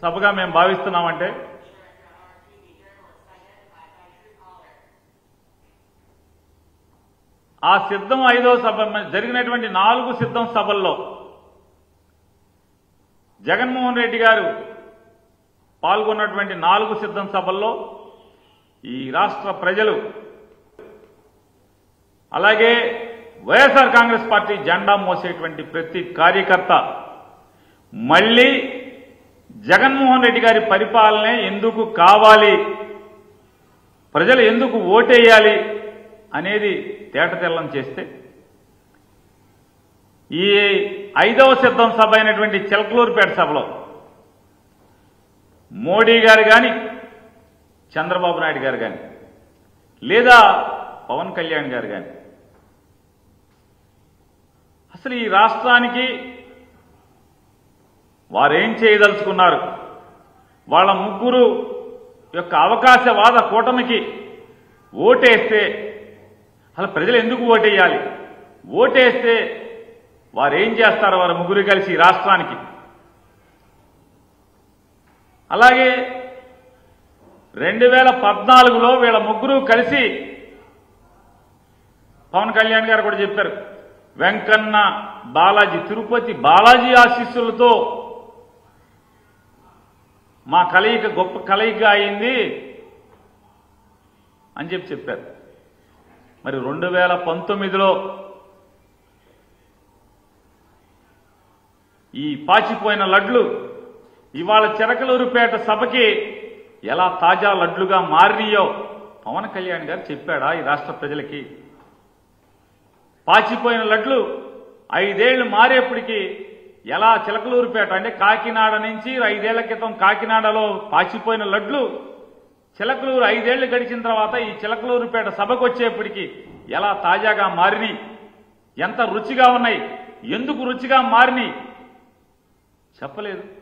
సభగా మేము భావిస్తున్నామంటే ఆ సిద్ధం 5వ సభ జరిగినటువంటి 4 సిద్ధం సభల్లో జగన్మోహన్ రెడ్డి గారు పాల్గొన్నటువంటి 4 సిద్ధం సభల్లో ఈ రాష్ట్ర ప్రజలు అలాగే వైఎస్ఆర్ కాంగ్రెస్ పార్టీ జెండా మోసేటువంటి ప్రతి కార్యకర్త మళ్ళీ జగన్మోహన్ రెడ్డి గారి పరిపాలనే ఎందుకు కావాలి, ప్రజలు ఎందుకు ఓటేయాలి అనేది తేటతెల్లం చేస్తే ఈ 5వ సిద్ధం సభ అయినటువంటి చిలకలూరుపేట సభలో మోడీ గారు కానీ చంద్రబాబు నాయుడు గారు కానీ లేదా పవన్ కళ్యాణ్ గారు కానీ అసలు ఈ రాష్ట్రానికి వారేం చేయదలుచుకున్నారు, వాళ్ళ ముగ్గురు యొక్క అవకాశవాద కూటమికి ఓటేస్తే అసలు ప్రజలు ఎందుకు ఓటేయాలి, ఓటేస్తే వారేం చేస్తారు వారు ముగ్గురు కలిసి ఈ రాష్ట్రానికి. అలాగే 2014లో వీళ్ళ ముగ్గురు కలిసి పవన్ కళ్యాణ్ గారు కూడా చెప్పారు, వెంకన్న బాలాజీ తిరుపతి బాలాజీ ఆశీస్సులతో మా కలయిక గొప్ప కలయిక అయింది అని చెప్పారు. మరి 2019లో ఈ పాచిపోయిన లడ్లు ఇవాళ చిలకలూరుపేట సభకి ఎలా తాజా లడ్లుగా మారినాయో పవన్ కళ్యాణ్ గారు చెప్పాడా ఈ రాష్ట్ర ప్రజలకి? పాచిపోయిన లడ్లు 5 ఏళ్లు మారేప్పటికీ ఎలా చిలకలూరుపేట అంటే కాకినాడ నుంచి 5 ఏళ్ల క్రితం కాకినాడలో పాచిపోయిన లడ్లు చిలకలూరు 5 ఏళ్లు గడిచిన తర్వాత ఈ చిలకలూరుపేట సభకు వచ్చేప్పటికీ ఎలా తాజాగా మారినాయి, ఎంత రుచిగా ఉన్నాయి, ఎందుకు రుచిగా మారినాయి చెప్పలేదు.